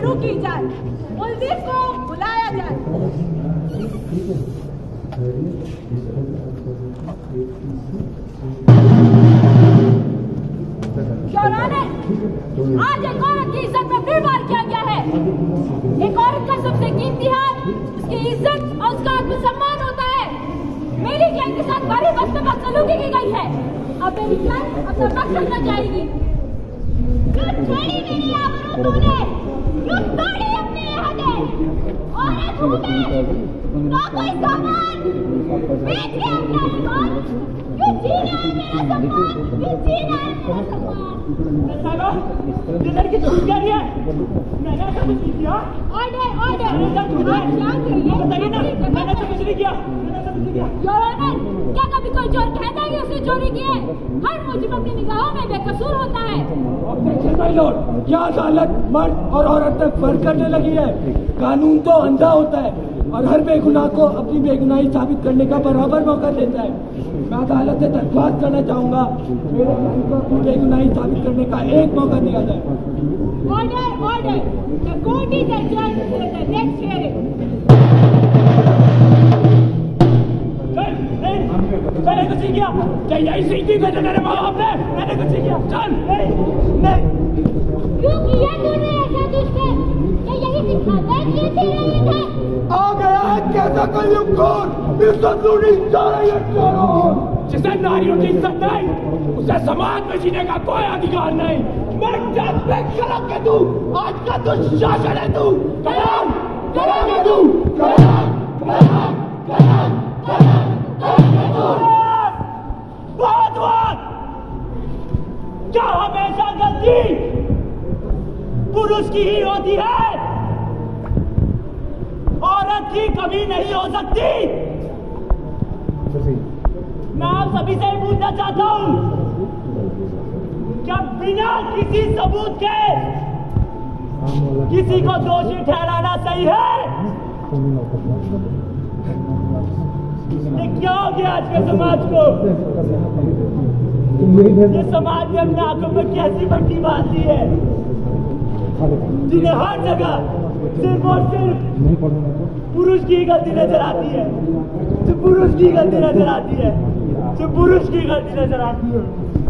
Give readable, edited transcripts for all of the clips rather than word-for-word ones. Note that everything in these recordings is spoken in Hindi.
शुरू की जाए। मुलजिम को बुलाया जाए। आज एक औरत की इज्जत में फिर वार किया गया है। एक औरत का सबसे कीमती हाथ उसकी इज्जत और उसका आत्मसम्मान होता है। मेरी क्लाइंट के साथ भारी बदसलूकी की गई है। अब मेरी क्लाइंट अपना वक्त करना चाहेगी। मेरी आबरू तूने, तोड़ी अपने हदें। औरत हूँ मैं, तो कोई सामान बेच के अपना ईमान। क्यों छीना है मेरा सम्मान, क्यों छीना है मेरा सम्मान। किधर की छूट गई है? मैंने ऐसा कुछ नहीं किया। ऑर्डर ऑर्डर बताइए ना, मैंने ऐसा कुछ नहीं किया। योर ऑनर, क्या कभी कोई चोर कहता है कि उसने चोरी की है? हर मुजरिम अपनी निगाहों में बेकसूर होता है। भाई लॉर्ड, क्या अदालत मर्द और औरत तक फर्क करने लगी है? कानून तो अंधा होता है और हर बेगुनाह को अपनी बेगुनाही साबित करने का बराबर मौका देता है। मैं अदालत से दरख्वास्त करना चाहूंगा मेरे क्लाइंट को अपनी बेगुनाही साबित करने का एक मौका दिया जाए। Order order, the court is adjourned for the next hearing. मैंने कुछ नहीं किया। क्या यही सीखी भेजा मेरे माँ बाप ने? मैंने कुछ नहीं किया। चल नहीं। क्यों किया तूने ऐसा तुझसे? क्या यही सिखाता है कि तेरा है? आ गया है कैसा कलयुग कौन? इज्जत लूटी जा रही है चोरों। जिसे नारियों की इज्जत नहीं, उसे समाज में जीने का कोई अधिकार नहीं। मैं जात पे कलंक है तू, आज का दुशासन है तू। कलंक कलंक है तू, कलंक कलंक कलंक क्या हमेशा गलती पुरुष की ही होती है? औरत की कभी नहीं हो सकती। मैं आप सभी से पूछना चाहता हूं, क्या बिना किसी सबूत के किसी को दोषी ठहराना सही है? ये क्या हो गया आज के समाज को? ये समाज ने अपने आंखों में कैसी भट्टी बांध दी है, जिन्हें हर जगह सिर्फ और सिर्फ पुरुष की गलती नजर आती है, जो पुरुष की गलती नजर आती है, जो पुरुष की गलती नजर आती है।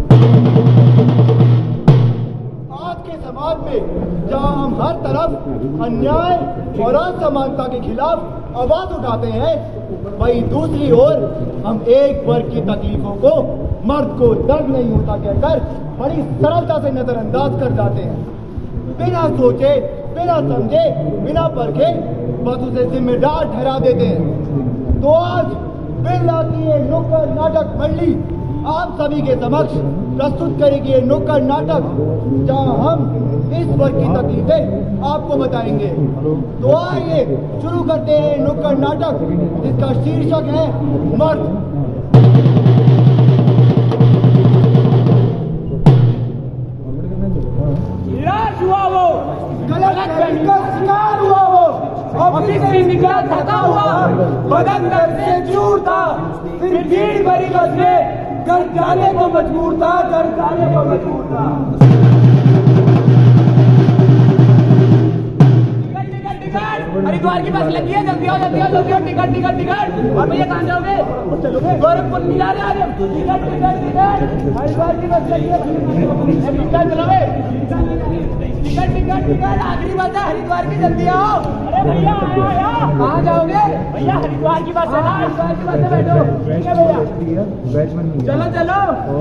आज के समाज में जहां हम हर तरफ अन्याय और असमानता के खिलाफ आवाज उठाते हैं, वहीं दूसरी ओर हम एक वर्ग की तकलीफों को, मर्द को दर्द नहीं होता कहकर बड़ी सरलता से नजरअंदाज कर जाते हैं। बिना सोचे, बिना समझे, बिना परखे बस उसे जिम्मेदार ठहरा देते हैं। तो आज बिरला की ये नुक्कड़ नाटक मंडली आप सभी के समक्ष प्रस्तुत करेगी ये नुक्कड़ नाटक, जहां हम इस वर्ग की तकलीफें आपको बताएंगे। तो आइए शुरू करते हैं नुक्कड़ नाटक, जिसका शीर्षक है मर्द। निराश हुआ वो, गलत फहमी का शिकार हुआ वो, ऑफिस से निकला थका हुआ, बदन दर्द से चूर था, फिर भीड़ भरी बस में घर जाने को मजबूर था, घर जाने को मजबूर था। हरिद्वार की बस लगी है, जल्दी आओ जल्दी आओ जल्दी आओ। Ticket ticket ticket. और भैया कहाँ जाओगे? गोरखपुर नहीं जा रहे आज। Ticket ticket ticket. हरिद्वार की बस लगी है, चलोगे? Ticket ticket ticket. आखिरी बस है हरिद्वार की, जल्दी आओ। अरे भैया आया आया। कहाँ जाओगे? भैया हरिद्वार की बस है ना, हरिद्वार की बस में बैठो। ठीक है भैया, चलो चलो।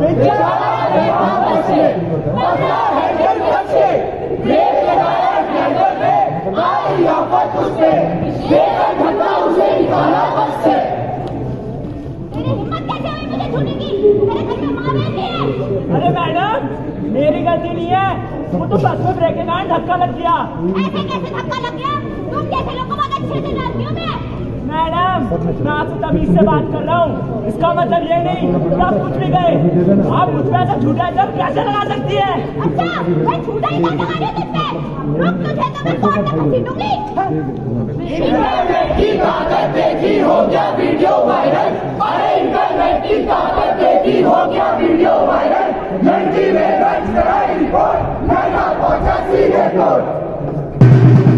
उसे निकाला बस से। तेरी हिम्मत कैसे हुई मुझे छूने की? मेरे घर में माँ बहन है। अरे मैडम, मेरी गलती नहीं है, वो तो बस में ब्रेक के कारण धक्का लग गया। ऐसे कैसे धक्का लग गया? तुम जैसे लोगों को बहुत अच्छे से जानती हूँ मैं। मैडम, मैं आपसे तमीज से बात कर रहा हूँ, इसका मतलब ये नहीं कि आप कुछ भी गए। आप मुझ पे ऐसा झूठा इल्जाम कैसे लगा सकती है? अच्छा, मैं झूठा ही लगा रही हूँ तुझ पे। रुक, तुझे तो मैं कोर्ट में घसीटूंगी। इंटरनेट की ताकत देखी हो गया वीडियो वायरल। अरे इंटरनेट की ताकत देखी हो गया वीडियो वायरल। लड़की में दर्ज कराई रिपोर्ट, लड़का पहुंचा सीधे कोर्ट।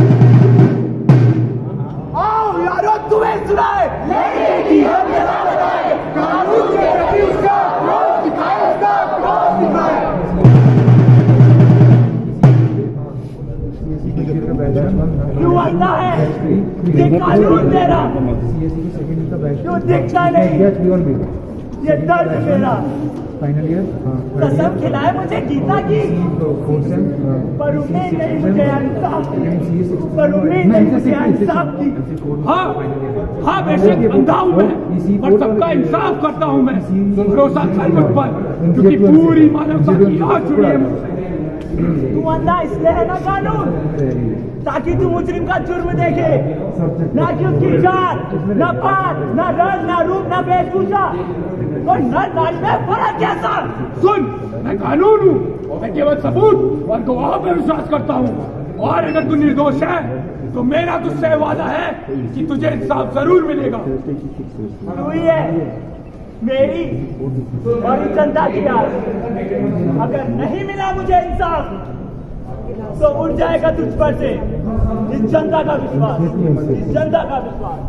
ये कानून मेरा क्यों दिखता नहीं, ये दर्द मेरा कसम खिलाए मुझे गीता की, पर उम्मीद नहीं मुझे इंसाफ की, पर उम्मीद नहीं मुझे इंसाफ की। हाँ बेशक अंधा हूँ मैं, पर सबका इंसाफ करता हूँ मैं। भरोसा कर मुझ पर, क्योंकि पूरी मानवता की आँख जुड़ी है मुझसे। तू अंधा इसलिए है ना कानून, ताकि तू मुजरिम का जुर्म देखे, ना कि उसकी जात, ना पात, ना रंग, ना रूप, ना वेशभूषा, और नर नारी में फर्क कैसा। सुन, मैं कानून हूँ, मैं केवल सबूत और गवाह पर विश्वास करता हूँ। और अगर तू निर्दोष है तो मेरा तुझसे वादा है कि तुझे इंसाफ जरूर मिलेगा। तू ही है मेरी और जनता की आस। अगर नहीं मिला मुझे इंसाफ तो उठ जाएगा तुझ पर से इस जनता का विश्वास, इस जनता का विश्वास।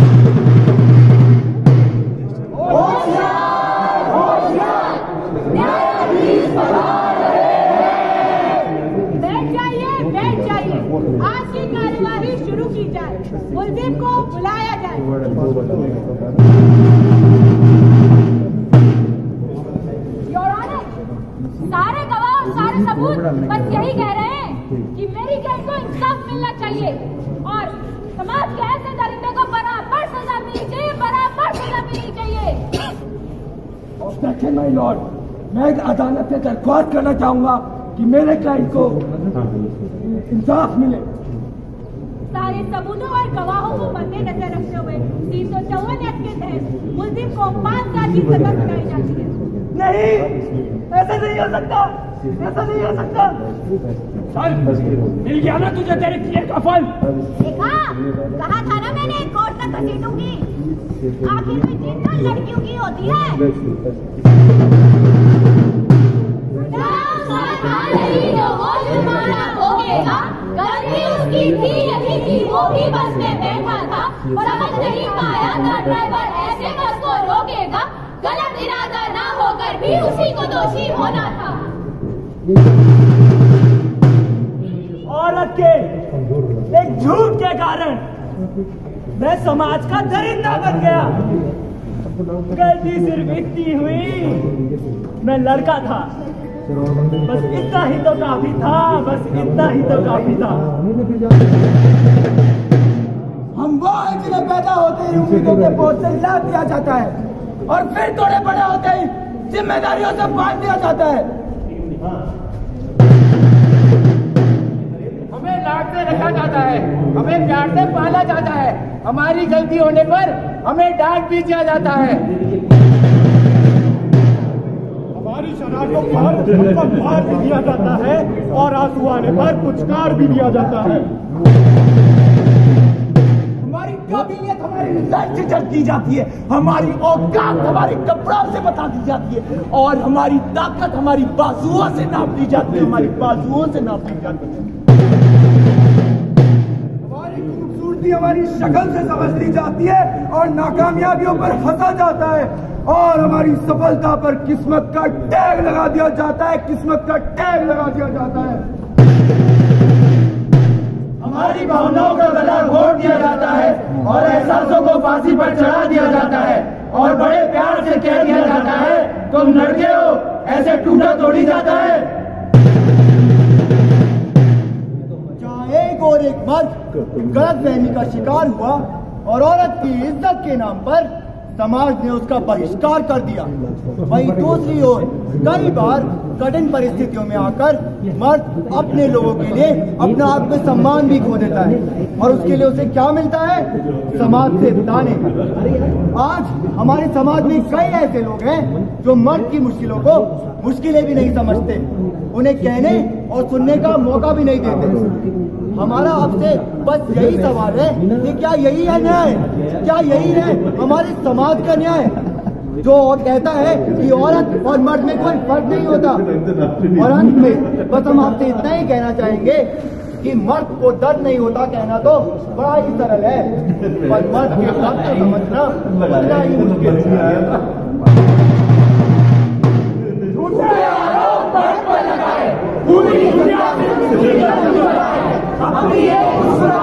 बैठ जाइए, आज की कार्यवाही शुरू की जाए। मुलजिम को बुलाया जाए। योर ऑनर, सारे गवाह और सारे सबूत बस यही कह रहे हैं कि मेरी क्लाइंट को इंसाफ मिलना चाहिए और समाज के ऐसे दरिंदे को बराबर सजा मिलनी चाहिए, बराबर सजा मिलनी चाहिए। ऑब्जेक्शन माय लॉर्ड, मैं अदालत से दरख्वास्त करना चाहूंगा कि मेरे क्लाइंट को इंसाफ मिले। सारे सबूतों और गवाहों को मद्देनजर रखते हुए 354 एक्ट के तहत मुलजिम को 5 साल की सजा सुनाई जाती है। नहीं, ऐसा नहीं हो सकता, ऐसा नहीं हो सकता। चल, मिल गया ना तुझे तेरे किए का फल। देखा, कहा था ना मैंने कोर्ट तक घसीटूंगी। आखिर में जीत तो लड़कियों की होती है। नहीं तो वो जुर्माना भोगेगा, गलती उसकी थी यही थी, वो भी बस में बैठा था, समझ नहीं पाया था ड्राइवर ऐसे बस को रोकेगा। गलत इरादा ना होकर भी उसी को दोषी होना था। औरत के एक झूठ के कारण मैं समाज का दरिंदा बन गया। गलती सिर्फ इतनी हुई, मैं लड़का था, बस इतना ही तो काफी था, बस इतना ही तो काफी था। हम वो हैं जिन्हें पैदा होते ही उम्मीदों के बोझ से हिला दिया जाता है और फिर थोड़े बड़े होते ही जिम्मेदारियों से बांध दिया जाता है। हमें लाड से रखा जाता है, हमें प्यार से पाला जाता है, हमारी गलती होने पर हमें डांट भी दिया जाता है। हमारी शराब को मार भी दिया जाता है और आंसू आने पर पुचकार भी दिया जाता है। हमारी काबिलियत हमारी लंच जज दी जाती है, हमारी औकात हमारे कपड़ों से बता दी जाती है और हमारी ताकत हमारी बाजुओं से नाप दी जाती है, हमारी बाजुओं से नाप दी जाती है। हमारी खूबसूरती हमारी शक्ल से समझ ली जाती है और नाकामयाबियों पर हंसा जाता है और हमारी सफलता पर किस्मत का टैग लगा दिया जाता है, किस्मत का टैग लगा दिया जाता है। हमारी भावनाओं का गला घोट दिया जाता है और एहसासों को फांसी पर चढ़ा दिया जाता है और बड़े प्यार से कह दिया जाता है तुम लड़के हो, ऐसे टूटा तोड़ी जाता है। जहाँ एक और एक मर्द गलतफहमी का शिकार हुआ और औरत की इज्जत के नाम पर समाज ने उसका बहिष्कार कर दिया, वहीं दूसरी ओर कई बार कठिन परिस्थितियों में आकर मर्द अपने लोगों के लिए अपना आत्मसम्मान भी खो देता है और उसके लिए उसे क्या मिलता है? समाज से ताने। आज हमारे समाज में कई ऐसे लोग हैं जो मर्द की मुश्किलों को मुश्किलें भी नहीं समझते, उन्हें कहने और सुनने का मौका भी नहीं देते। हमारा आपसे बस यही सवाल है कि क्या यही है न्याय? क्या यही है हमारे समाज का न्याय जो कहता है कि औरत और मर्द में कोई फर्क नहीं होता? और अंत में बस हम आपसे इतना ही कहना चाहेंगे कि मर्द को दर्द नहीं होता कहना तो बड़ा ही सरल है, पर मर्द के दर्द को समझना उतना ही मुश्किल है। पूरी दुनिया में